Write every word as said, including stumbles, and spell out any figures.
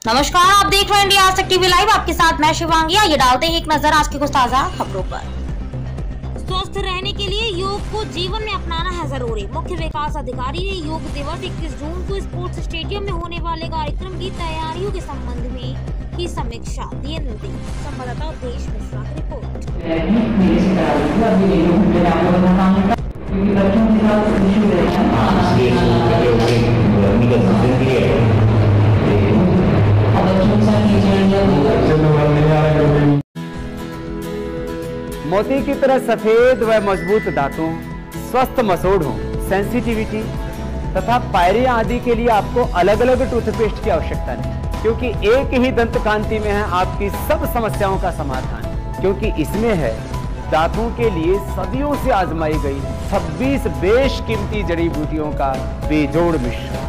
नमस्कार, आप देख रहे हैं इंडिया आज तक टीवी लाइव। आपके साथ मैं शिवांगी। ये डालते हैं एक नजर आज की कुछ ताजा खबरों पर। स्वस्थ रहने के लिए योग को जीवन में अपनाना है जरूरी। मुख्य विकास अधिकारी ने योग दिवस इक्कीस जून को स्पोर्ट्स स्टेडियम में होने वाले कार्यक्रम की तैयारियों के संबंध में की समीक्षा दिए निर्देश। संवाददाता उद्देश मिश्रा की रिपोर्ट। मोती की तरह सफेद व मजबूत दांतों, स्वस्थ मसोड़ों, सेंसिटिविटी तथा पायरिया आदि के लिए आपको अलग अलग टूथपेस्ट की आवश्यकता नहीं, क्योंकि एक ही दंत कांति में है आपकी सब समस्याओं का समाधान। क्योंकि इसमें है दांतों के लिए सदियों से आजमाई गई छब्बीस बेशकीमती जड़ी बूटियों का बेजोड़ मिश्रण।